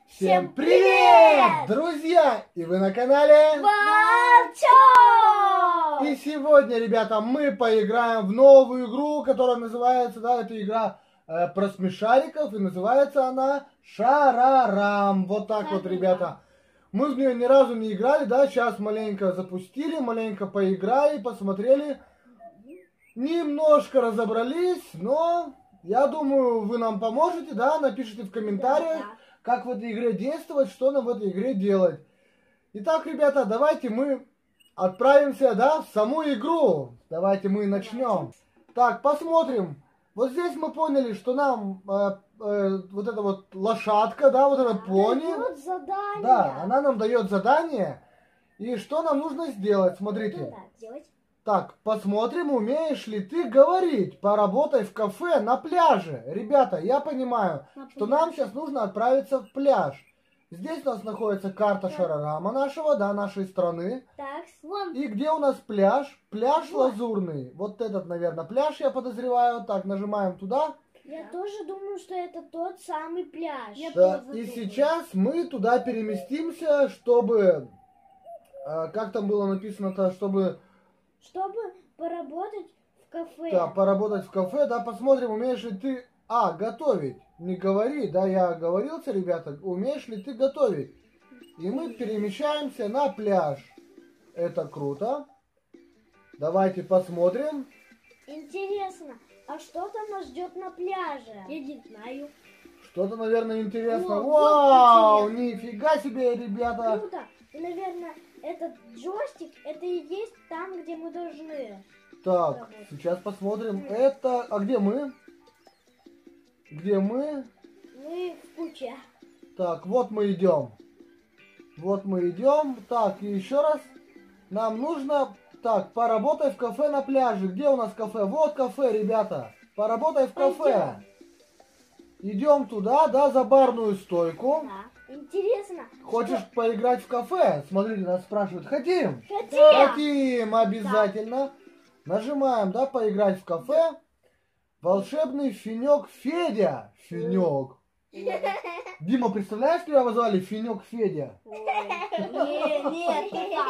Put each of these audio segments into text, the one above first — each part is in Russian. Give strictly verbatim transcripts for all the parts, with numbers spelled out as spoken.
Всем привет, друзья! И вы на канале Варчо! И сегодня, ребята, мы поиграем в новую игру, которая называется, да, это игра э, про смешариков, и называется она Шарарам. Вот так вот, ребята. Мы в нее ни разу не играли, да, сейчас маленько запустили, маленько поиграли, посмотрели. Немножко разобрались, но я думаю, вы нам поможете, да, напишите в комментариях, да, да. как в этой игре действовать, что нам в этой игре делать. Итак, ребята, давайте мы отправимся, да, в саму игру. Давайте мы начнем. Так, посмотрим. Вот здесь мы поняли, что нам э, э, вот эта вот лошадка, да, вот эта пони. Дает задание. Да, она нам дает задание. И что нам нужно сделать? Смотрите. Так, посмотрим, умеешь ли ты говорить. Поработай в кафе на пляже. Ребята, я понимаю, на что нам сейчас нужно отправиться в пляж. Здесь у нас находится карта да. Шарарама нашего, да, нашей страны. Так, вон. И где у нас пляж? Пляж вот. Лазурный. Вот этот, наверное, пляж, я подозреваю. Так, нажимаем туда. Я тоже думаю, что это тот самый пляж. Да, и сейчас мы туда переместимся, чтобы... Как там было написано-то, чтобы... Чтобы поработать в кафе. Да, поработать в кафе, да, посмотрим, умеешь ли ты, а, готовить, не говори, да, я оговорился, ребята, умеешь ли ты готовить. И мы перемещаемся на пляж. Это круто. Давайте посмотрим. Интересно, а что там нас ждет на пляже? Я не знаю. Что-то, наверное, интересно. О, Вау, вот нифига себе, ребята. Круто. И, наверное, этот джойстик, это и есть там, где мы должны. Так, работать. Сейчас посмотрим. Это... А где мы? Где мы? Мы в куче. Так, вот мы идем. Вот мы идем. Так, и еще раз. Нам нужно... Так, поработай в кафе на пляже. Где у нас кафе? Вот кафе, ребята. Поработай в кафе. Идем туда, да, за барную стойку. Да. Интересно. Хочешь что... поиграть в кафе? Смотрите, нас спрашивают. Хотим? Хотим. Хотим, обязательно. Да. Нажимаем, да, поиграть в кафе. Волшебный Фенек Федя. Фенек. Дима, представляешь, тебя вызвали Фенек Федя? Нет,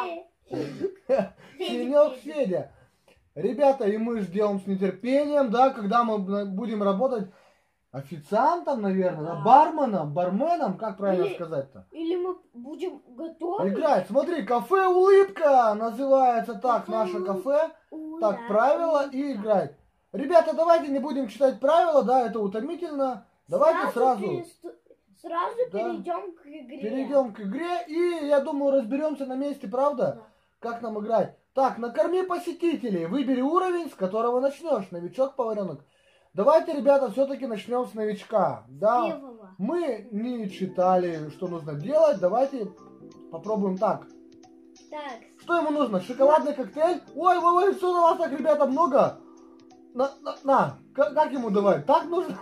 нет. Фенек Федя. Ребята, и мы ждем с нетерпением, да, когда мы будем работать официантом, наверное, да. Да? Барменом, барменом, как правильно или, сказать-то? Или мы будем готовить. Играть. Смотри, кафе Улыбка называется так, кафе наше кафе. Уля, так, правила улыбка. И играть. Ребята, давайте не будем читать правила, да, это утомительно. Давайте сразу. Сразу, перест... сразу да. перейдем к игре. Перейдем к игре и, я думаю, разберемся на месте, правда? Да. Как нам играть. Так, накорми посетителей. Выбери уровень, с которого начнешь. Новичок-поваренок. Давайте, ребята, все-таки начнем с новичка. Да, Первого. Мы не читали, что нужно делать. Давайте попробуем так. Так. Что ему нужно? Шоколадный коктейль? Ой, ой, ой, что у вас так, ребята, много? На, на, на. Как, как ему давать? Так нужно?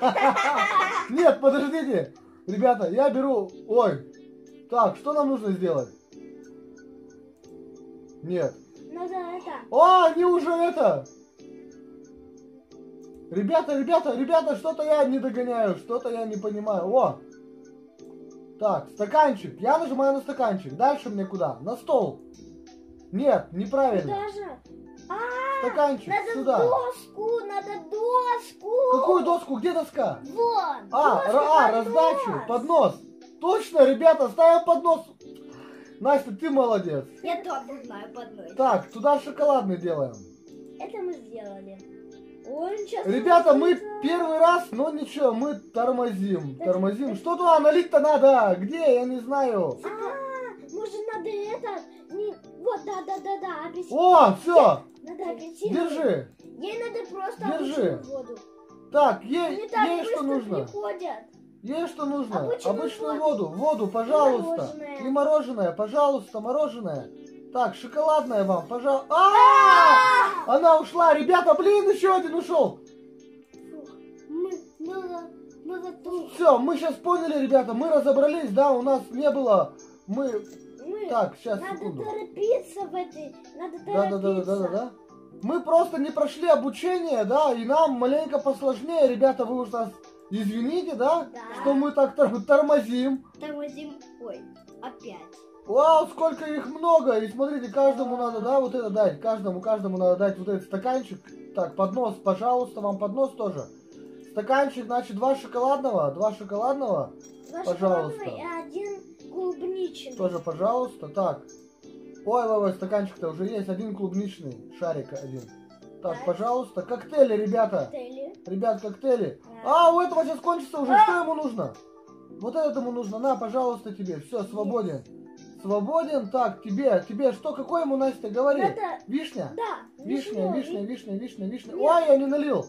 Нет, подождите. Ребята, я беру... Ой. Так, что нам нужно сделать? Нет. Надо это. О, они уже это... Ребята, ребята, ребята, что-то я не догоняю, что-то я не понимаю. О! Так, стаканчик. Я нажимаю на стаканчик. Дальше мне куда? На стол. Нет, неправильно. Даже... А, стаканчик, надо сюда. доску, надо доску. Какую доску? Где доска? Вон. А, а раздачу, поднос. Точно, ребята, ставим поднос. Настя, ты молодец. Я тоже знаю поднос. Так, туда шоколадный делаем. Это мы сделали. Ой, ребята, мы первый раз, но ничего, мы тормозим, это, тормозим. Это... Что туда налить-то надо? Где? Я не знаю. А, может надо это? Не... Вот, да, да, да, да, апельсин. О, все. Надо апельсин. Держи. Ей надо просто Держи. воду. Так, ей, так ей что нужно? Приходят. Ей что нужно? Обычную, Обычную воду. воду. Воду, пожалуйста. И мороженое. И мороженое, пожалуйста, мороженое. Так, шоколадное вам, пожалуйста. А, она ушла, ребята, блин, еще один ушел. Все, мы сейчас поняли, ребята, мы разобрались, да, у нас не было, мы, мы так, сейчас, надо секунду. торопиться в этой, надо торопиться. Да, да, да, да, да, да. Мы просто не прошли обучение, да, и нам маленько посложнее, ребята, вы уже нас Извините, да, Да. что мы так тор- тормозим. Тормозим. Ой, опять. Вау, сколько их много. И смотрите, каждому надо, да, вот это дать. Каждому, каждому надо дать вот этот стаканчик. Так, поднос, пожалуйста, вам поднос тоже. Стаканчик, значит, два шоколадного, два шоколадного. Два Пожалуйста. шоколадного и один клубничный. Тоже, пожалуйста. Так. Ой, ой, ой, стаканчик-то уже есть. Один клубничный, шарик один. Так, Так. пожалуйста. Коктейли, ребята. Коктейли. Ребят, коктейли. Да. А, у этого сейчас кончится уже. Что ему нужно? Вот это ему нужно. На, пожалуйста, тебе. Все, свободен. Свободен. Так, тебе, тебе что, какой ему, Настя, говори? Это, Вишня? да. Вишня, вишнёвый. вишня, вишня, вишня, вишня. Нет. Ой, я не налил.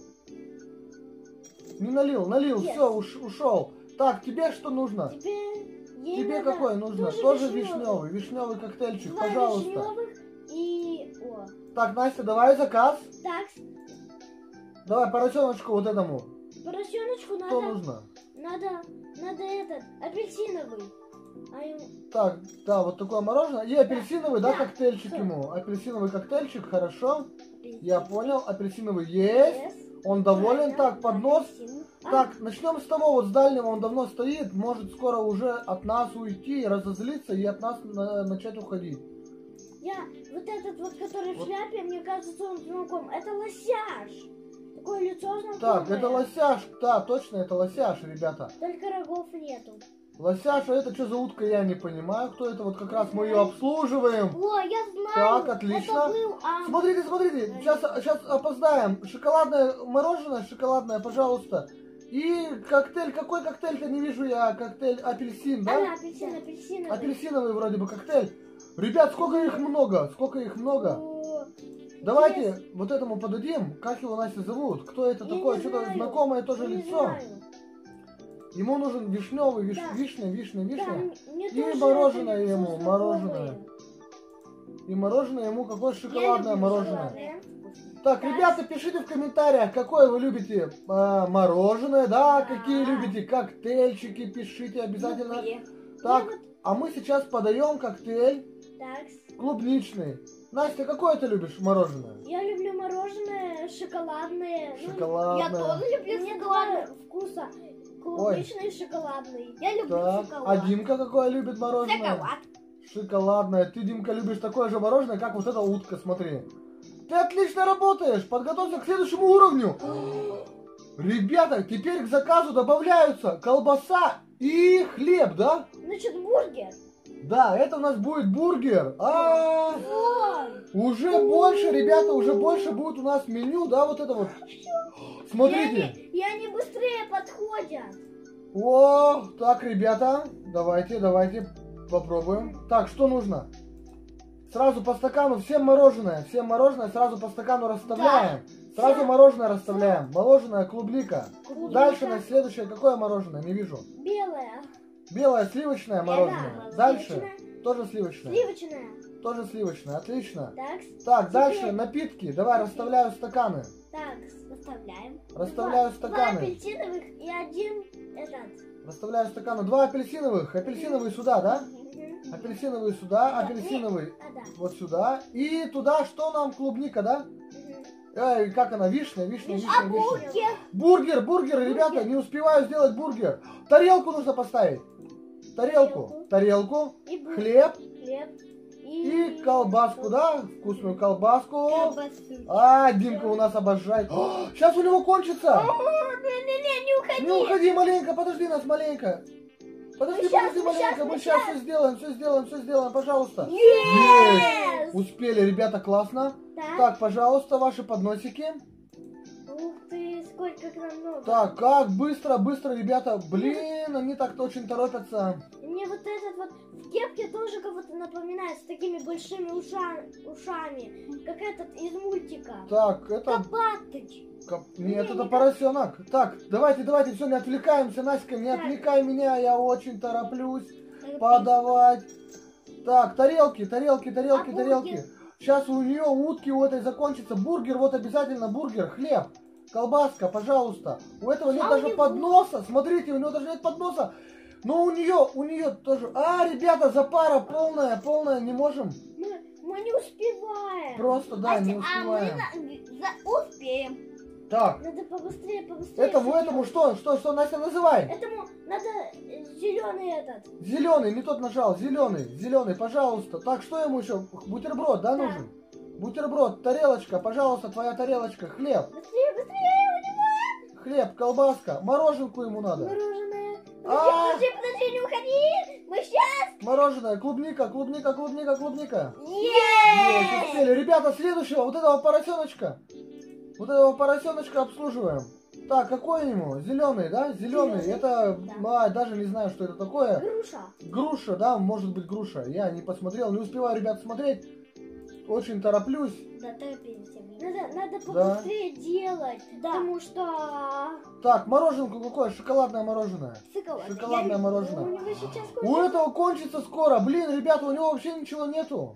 Не налил, налил, Yes. все, уш, ушел. Так, тебе что нужно? Тебе, ей Тебе надо какой нужно? тоже Тоже вишнёвый. вишневый, вишневый коктейльчик, Два пожалуйста. вишневых и... О. Так, Настя, давай заказ. Так, Давай поросеночку вот этому. поросеночку Что надо, нужно? надо, надо этот, апельсиновый. А ему... Так, да, вот такое мороженое. И апельсиновый, да, Да. коктейльчик Всё. ему. Апельсиновый коктейльчик, хорошо. Я апельсин. понял, апельсиновый есть. Yes. Он доволен. Правильно, Так, поднос. апельсин. А, Так, начнем с того, вот с дальнего он давно стоит, может скоро уже от нас уйти, разозлиться и от нас на- начать уходить. Я, вот этот вот, который Вот. в шляпе, мне кажется, он знаком. Это лосяш. Такое лицо знакомое. Так, это лосяш, да, точно, это лосяш, ребята. Только рогов нету. Лосяш, а это что за утка, я не понимаю, кто это, вот как раз мы ее обслуживаем. О, я знаю. Так, отлично. Это был, а, Смотрите, смотрите, сейчас, сейчас опоздаем. Шоколадное мороженое, шоколадное, пожалуйста. И коктейль, какой коктейль-то не вижу я, коктейль апельсин, да? а, апельсин, апельсиновый. Апельсиновый вроде бы коктейль. Ребят, сколько их много, сколько их много. О, Давайте интересно. вот этому подадим. Как его, Настя, зовут? Кто это Я такое? не Что-то знаю. знакомое тоже Не лицо. знаю. Ему нужен вишневый, виш... Да. вишня, вишня, Да, вишня. м- мне И тоже мороженое это лицо ему, знакомое. мороженое. И мороженое ему какое Я шоколадное люблю мороженое. шоколадное. Так, Да. ребята, пишите в комментариях, какое вы любите а, мороженое, да, Да. какие любите коктейльчики, пишите обязательно. Любви. Так, Я вот а мы сейчас подаем коктейль так. клубничный. Настя, какое ты любишь мороженое? Я люблю мороженое шоколадное. Ну, Шоколадное. Я тоже люблю Мне шоколадное вкуса. Клубничный и шоколадный. Я люблю Так, шоколад. а Димка какое любит мороженое? Шоколад. Шоколадное. Ты, Димка, любишь такое же мороженое, как вот эта утка, смотри. Ты отлично работаешь. Подготовься к следующему уровню. Ребята, теперь к заказу добавляются колбаса и хлеб, да? Значит, бургер. Да, это у нас будет бургер. А, Ой. уже больше, ребята, уже больше будет у нас меню, да, вот это вот. Смотрите. И они, и они быстрее подходят. О, так, ребята, давайте, давайте попробуем. Так, что нужно? Сразу по стакану, всем мороженое, всем мороженое сразу по стакану расставляем. Сразу Всем. мороженое расставляем. Мороженое клубника. Клубника. Дальше на следующее, какое мороженое? Не вижу. Белое. Белое сливочное мороженое. Да, Дальше сливочное. тоже сливочное. Сливочное. Тоже сливочное, отлично. Так. Так, Теперь- дальше напитки. Давай расставляю стаканы. Так, расставляем. Расставляю Два- стаканы. Два апельсиновых и один этот. Расставляю стаканы. Два апельсиновых. Апельсиновый сюда, да? Мгм. Апельсиновый сюда, Да, апельсиновый А, да. вот сюда. И туда что нам? Клубника, да? Мгм. Эй, как она? Вишня, вишня, Вишня. вишня, А вишня. бургер? Бургер, бургер, ребята, не успеваю сделать бургер. Тарелку нужно поставить. Тарелку, тарелку, И бургер. хлеб Хлеб. и колбаску, да? Вкусную колбаску. Колбасу. А, Димка у нас обожает. О, сейчас у него кончится. Не-не-не, не уходи. Не уходи маленько, подожди нас маленько. Подожди, Мы щас, подожди мы маленько, щас, мы мы сейчас щас. все сделаем, все сделаем, все сделаем, пожалуйста. Yes! Успели, ребята, классно. Так. Так, пожалуйста, ваши подносики. Ух ты, сколько к нам много. Так, как быстро, быстро, ребята. Блин, они так-то очень торопятся. Мне вот этот вот в кепке тоже кого-то напоминает с такими большими уша- ушами. Как этот из мультика. Так, это... Копатыч. Коп- Не, Нет, не это так. поросенок. Так, давайте, давайте, все, не отвлекаемся, Наська, не Так. отвлекай меня, я очень тороплюсь подавать. Так, тарелки, тарелки, тарелки, А тарелки. бургер? Сейчас у нее утки у этой закончится. Бургер, вот обязательно бургер, хлеб, колбаска, пожалуйста. У этого нет А у даже него? подноса. Смотрите, у него даже нет подноса. Но у нее, у нее тоже. А, ребята, запара полная, полная, не можем. Мы, мы не успеваем. Просто, да, не а мы успеваем. на- за- успеем. Так, Надо побыстрее, побыстрее. этому, всё этому делать. что, что, что, Настя, называй? Этому надо зеленый этот. Зеленый, не тот нажал, зеленый, зеленый, пожалуйста. Так, что ему еще? Бутерброд, да, Да. нужен? Бутерброд, тарелочка, пожалуйста, твоя тарелочка, хлеб, Быстрее, быстрее, хлеб, колбаска, мороженку ему надо. мороженое. Подожди, А! подожди, подожди, не уходи. Мы сейчас. Мороженое, клубника, клубника, клубника, клубника. Есть, Есть. успели. Ребята, следующего, вот этого поросеночка. Вот этого поросеночка обслуживаем. Так, какой ему? Зеленый, да? Зеленый. Зелёный, Это, да. а, даже не знаю, что это такое. Груша. Груша, да, может быть груша. Я не посмотрел, не успеваю, ребят, смотреть. Очень тороплюсь. Да, торопимся. Надо, надо Да. побыстрее делать. Да. Потому что... Так, мороженку какое? Шоколадное мороженое. Шоколад. Шоколадное Я- мороженое. У него сейчас У кончится. этого кончится скоро. Блин, ребята, у него вообще ничего нету.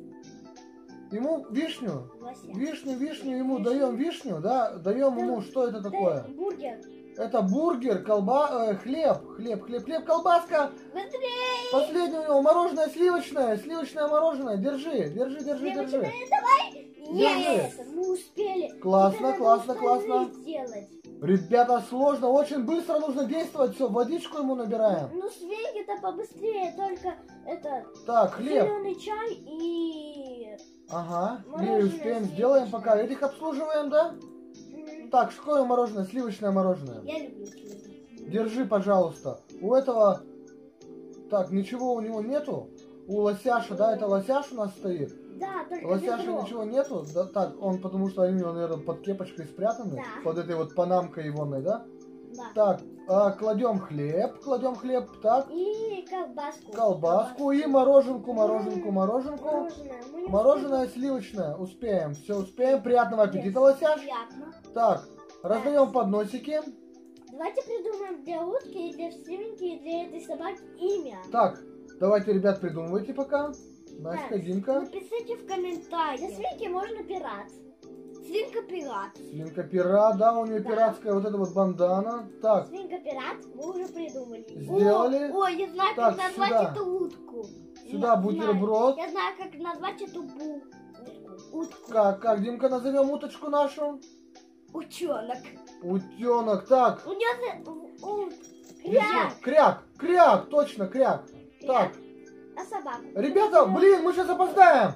Ему вишню. Лося. Вишню, вишню ему Вишню. даем вишню, да? Даем Да. ему, что это Дай такое? бургер. Это бургер, колба, э, хлеб, хлеб, хлеб, хлеб, колбаска. Быстрее. Последнее у него мороженое сливочное, сливочное мороженое. Держи, держи, держи, держи. Сливочное, давай. Держи. Есть. Мы успели. Классно, Теперь надо классно, остальные классно. сделать. Ребята, сложно, очень быстро нужно действовать. Все, водичку ему набираем. Ну, свиньи-то побыстрее, только это Так, хлеб. зеленый чай и... Ага, Мороженое не успеем, сделаем сливочное. пока. Этих обслуживаем, да? М, Так, какое мороженое? Сливочное мороженое. Я люблю сливы. Держи, пожалуйста. У этого... Так, ничего у него нету. У лосяша, да, это лосяш у нас стоит. Да, только Лосяша ведро. ничего нету. Да, так, он потому что они у него, наверное, под кепочкой спрятаны. Да. Под этой вот панамкой егоной, да? Да. Так, а, кладем хлеб, кладем хлеб, так. И колбаску. Колбаску и мороженку, мороженку, мороженку. Мороженое. Мы не Мороженое сливочное. Успеем, все успеем. Приятного успели. аппетита, лосяш. Приятно. Так, раздаем подносики. Давайте придумаем для утки, и для свинки, и для этой собаки имя. Так, давайте, ребят, придумывайте пока. Настя, Так, Димка. Напишите в комментариях. Для свинки можно пират. Свинка пират. Свинка пират, да, у нее Да. пиратская вот эта вот бандана. Так, Свинка пират мы уже придумали. Сделали. О, ой, я знаю, Так, как назвать сюда. эту утку. Сюда Я бутерброд. знаю. Я знаю, как назвать эту бу... утку. как, как, Димка, назовем уточку нашу? Утенок. Утенок, так. У нее... У... Весна. Кряк. Кряк, кряк, точно, кряк. Так, А собаку? ребята, блин, мы сейчас опоздаем.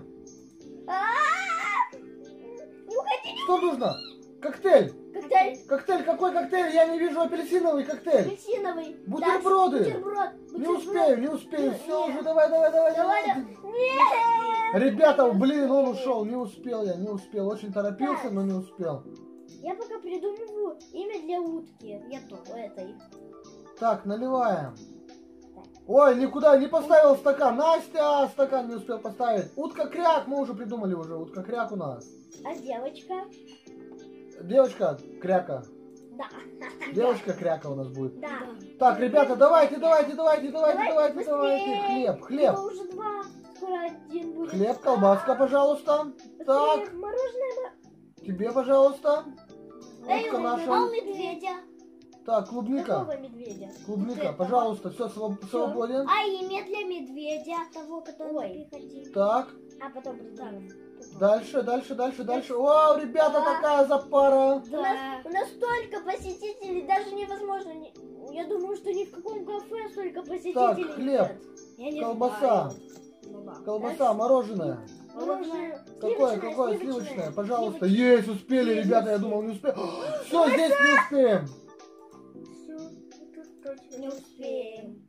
А-а-а! Не уходи. Что нужно? Коктейль. Коктейль. Коктейль, какой коктейль? Я не вижу апельсиновый коктейль. Апельсиновый. Бутерброды. Да, бутерброд. Не Бутерброд. успею, не успею. Нет, Все нет. уже, давай, давай, давай. Давай, давай. Нет. Ребята, блин, он ушел, не успел я, не успел. Очень торопился, Так. но не успел. Я пока придумываю имя для утки. Я тоже этой. Так, наливаем. Ой, никуда не поставил стакан. Настя, стакан не успел поставить. Утка-кряк, мы уже придумали уже. Утка-кряк у нас. А девочка? Девочка кряка. Да. Девочка кряка у нас будет. Да. Так, ребята, давайте, давайте, давайте, давайте, Давай давайте, быстрее. давайте. Хлеб, хлеб. Его уже два. Скоро один будет. Хлеб, колбаска, пожалуйста. Быстрее, Так, мороженое. тебе, пожалуйста. Дай Утка ему наша. а у медведя. Так, клубника. Какого медведя? Клубника, Вот этого. пожалуйста, все свободен. А имя для медведя? Того, который приходил. Так, А потом придумаем. дальше, дальше, дальше, дальше. Вау, ребята, Да. такая запара. У нас, у нас столько посетителей, даже невозможно. не- Я думаю, что ни в каком кафе столько посетителей Так, хлеб, нет. Я не колбаса. знаю. Ну да. Колбаса, мороженое. Мороженое. Какое, Сливочное, какое? сливочное. Сливочное, пожалуйста. Сливочное. Есть, успели, Есть, ребята, я успели. думал, не успеем. Все, здесь не успеем. Всё, тут точно не успеем.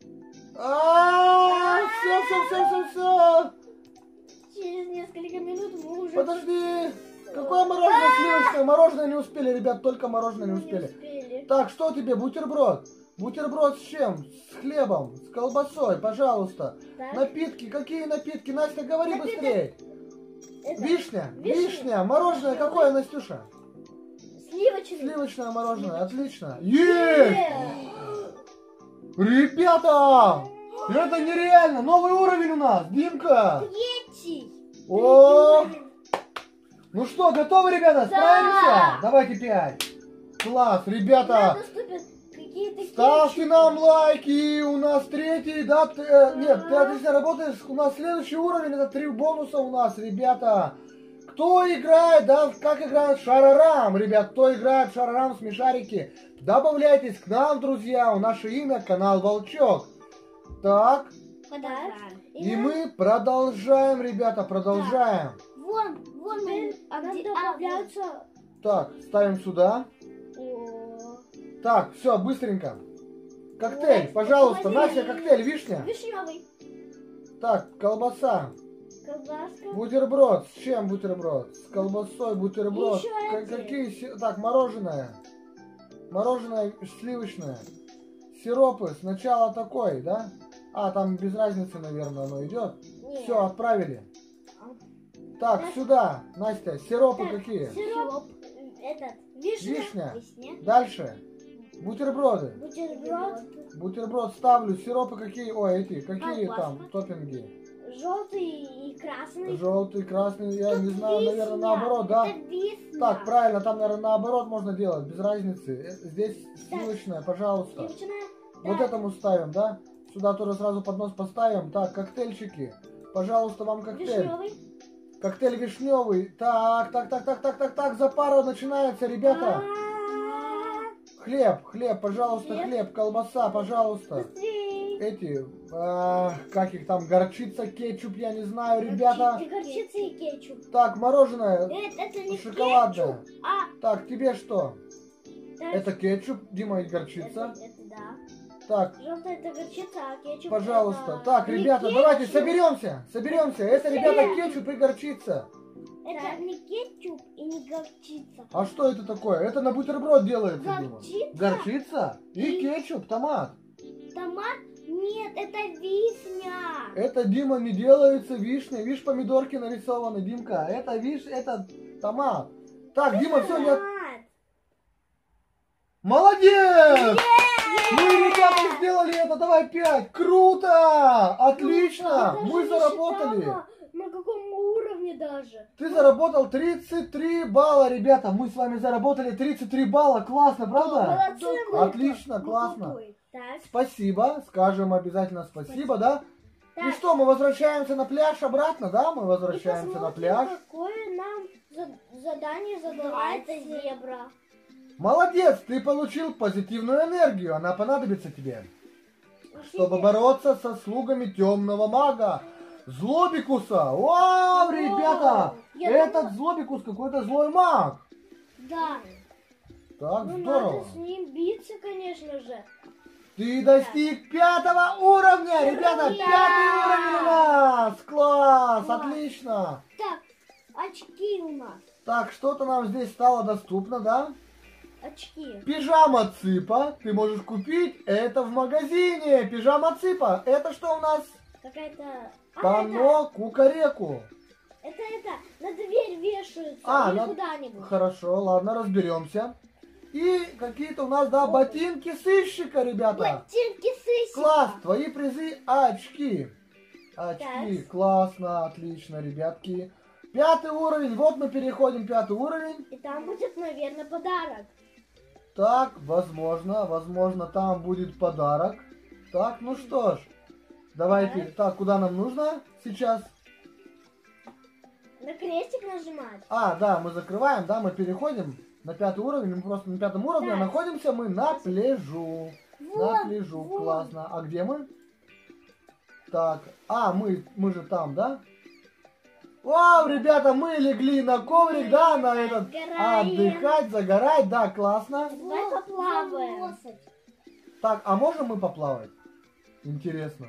А, все, все, все, все, все. Через несколько минут мы уже Подожди. Какое мороженое сливочное? Мороженое не успели, ребят, только мороженое не не успели. успели. Так, что тебе? Бутерброд. Бутерброд с чем? С хлебом, с колбасой, пожалуйста. Так, Напитки, какие напитки? Настя, говори Напиток. быстрее. это Вишня, Вишня. вишня. Мороженое какое, Настюша? сливочный. Сливочное мороженое, отлично. Э, Есть! Ребята! Это нереально! Новый уровень у нас! Димка! Третий. О! Третий уровень. Ну что, готовы, ребята? Справимся? Давайте пять. Класс, ребята! Нам доступят какие-то Ставьте кетчупы. нам лайки! У нас третий, да? т- э, нет, ты отлично работаешь. У нас следующий уровень, это три бонуса у нас, ребята. Кто кто играет, да, как играет Шарарам, ребят, кто играет в Шарарам смешарики, добавляйтесь к нам, друзья, у наше имя канал Волчок. Так, Продолжаем. и мы продолжаем, ребята, продолжаем. Вон, вон, Теперь а нам где добавляются Так, ставим сюда. О, Так, все, быстренько. Коктейль, Вот, пожалуйста, посмотри. Настя, коктейль, вишня. вишневый. Так, колбаса. Колбаска. Бутерброд. С чем бутерброд? С колбасой бутерброд. Еще К- эти. какие? си- Так, мороженое. Мороженое сливочное. Сиропы. Сначала такой, да? А, там без разницы, наверное, оно идет. Нет. Все, отправили. Так, сюда, Настя, сиропы Так, какие? Сироп. Этот. Вишня. Вишня. Вишня. Дальше. Бутерброды. Бутерброд. Бутерброд ставлю. Сиропы какие? Ой, эти, какие Колбаска. там топпинги? Желтый и красный. Желтый, красный, я не знаю, Вишня. наверное, наоборот, да? Это вишня. Так, правильно, там, наверное, наоборот можно делать, без разницы. Э, Здесь Так. сливочное, пожалуйста. Сливочная. Вот Так. этому ставим, да? Сюда тоже сразу поднос поставим. Так, коктейльчики. Пожалуйста, вам коктейль. Вишневый. Коктейль вишневый. Так, так, так, так, так, так, так, запара начинается, ребята. А-а-а. Хлеб, хлеб, пожалуйста, Хлеб. хлеб, колбаса, пожалуйста. Быстрей. Эти, а, как их там, горчица, кетчуп, я не знаю, ребята. Горчи- Горчица и кетчуп. Так, мороженое Это, это не шоколадное. кетчуп, а Так, тебе что? да, Это кетчуп, Дима, и горчица. это, это да. Так, Желтая это горчица, а кетчуп пожалуйста. это Так, не ребята, кетчуп. давайте соберемся. Соберемся. Это, ребята, кетчуп и горчица. Это не кетчуп и не горчица. А что это такое? Это на бутерброд делается, Дима. Горчица? Горчица и И- кетчуп, томат. Томат? Нет, это вишня. Это, Дима, не делается вишня. Видишь, помидорки нарисованы, Димка. Это, видишь, это томат. Так, Дима, все, я... Томат. Молодец! Мы, ребята, сделали это. Давай пять. Круто! Отлично! Я даже Мы не заработали. считала, на каком уровне даже. Ты заработал тридцать три балла, ребята. Мы с вами заработали тридцать три балла. Классно, правда? Молодцы, мы. Отлично, Мы классно. крутой. Так, Спасибо. Скажем обязательно спасибо, да? И так. что, мы возвращаемся на пляж обратно, да? Мы И возвращаемся на посмотрим, пляж. какое нам за- задание задавает эта зебра. Молодец, ты получил позитивную энергию. Она понадобится тебе, чтобы бороться со слугами темного мага. Злобикуса. Вау, ребята! Я Этот Злобикус какой-то злой маг. Да. Так, Ну здорово. надо с ним биться, конечно же. Ты достиг пятого уровня, ребята, Ура! пятый уровень у нас. Класс, Класс. отлично. Так, очки у нас. Так, что-то нам здесь стало доступно, да? Очки. Пижама Цыпа. Ты можешь купить это в магазине. Пижама Цыпа. Это что у нас? Какая-то... А, Панно Кукареку. это, это, это, на дверь вешаются. А, или на- куда-нибудь. Хорошо, ладно, разберемся. И какие-то у нас, да, ботинки сыщика, ребята. Ботинки сыщика. Класс, твои призы очки. Очки, Так. классно, отлично, ребятки. Пятый уровень, вот мы переходим пятый уровень. И там будет, наверное, подарок. Так, возможно, возможно, там будет подарок. Так, ну что ж, давайте, так, куда нам нужно сейчас? На крестик нажимать. А, да, мы закрываем, да, мы переходим на пятый уровень, мы просто на пятом уровне, а Да. находимся мы на пляжу. На Вот, пляжу, вот. классно. А где мы? Так, а, мы, мы же там, да? Вау, ребята, мы легли на коврик, да, на этот, Загораем. отдыхать, загорать, да, классно. Давай поплаваем. Так, а можем мы поплавать? Интересно.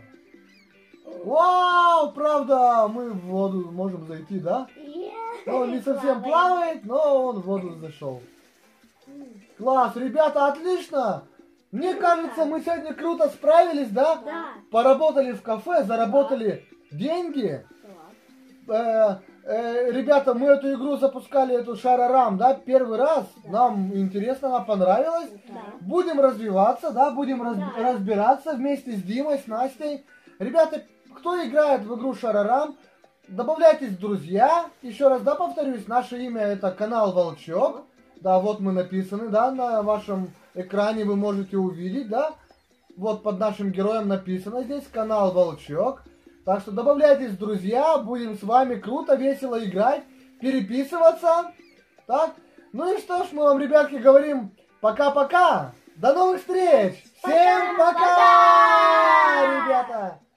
Вау, правда, мы в воду можем зайти, да? Е, Ну, он не совсем плаваем. плавает, но он в воду зашел. Класс, ребята, отлично! Мне Круто. кажется, мы сегодня круто справились, да? Да. Поработали в кафе, заработали деньги. Э, э, ребята, мы эту игру запускали, эту Шарарам, да, первый раз. Да. Нам интересно, нам понравилось. Да. Будем развиваться, да, будем раз- Да. разбираться вместе с Димой, с Настей. Ребята, кто играет в игру Шарарам, добавляйтесь в друзья. Еще раз, да, повторюсь, наше имя это канал Волчок. Да, вот мы написаны, да, на вашем экране вы можете увидеть, да. Вот под нашим героем написано здесь канал Волчок. Так что добавляйтесь в друзья, будем с вами круто, весело играть. переписываться. Так? Ну и что ж, мы вам, ребятки, говорим пока-пока. До новых встреч. Всем пока, Пока! ребята.